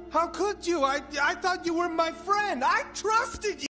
How could you? I thought you were my friend. I trusted you.